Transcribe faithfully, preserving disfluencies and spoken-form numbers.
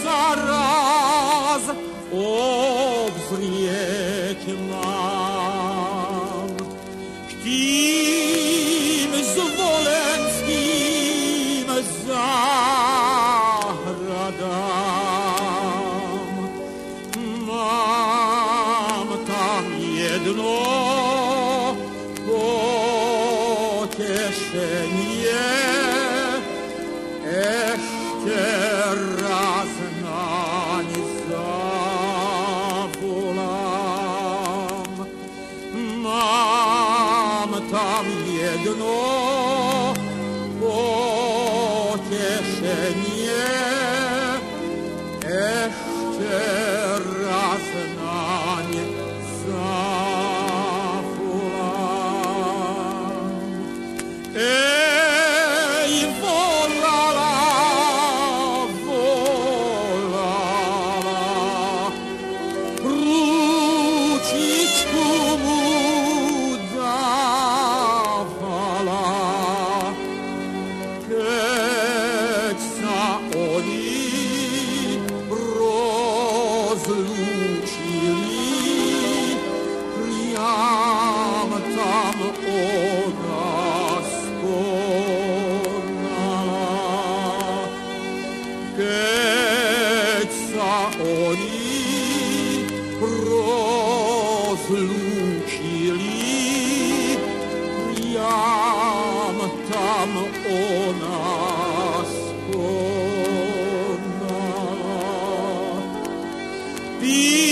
sa raz obzrieť mám k tým zvolenským záhradám. Mám tam jedno potešenie, ešte raz naň zavolám. Mám tam jedno potešenie, ešte raz naň zavolám. Ej, volala, volala, ručičku mu dávala, keď sa oni rozlúčili, priam tam ona skonala. Keď sa oni rozlúčili, priam tam ona skonala.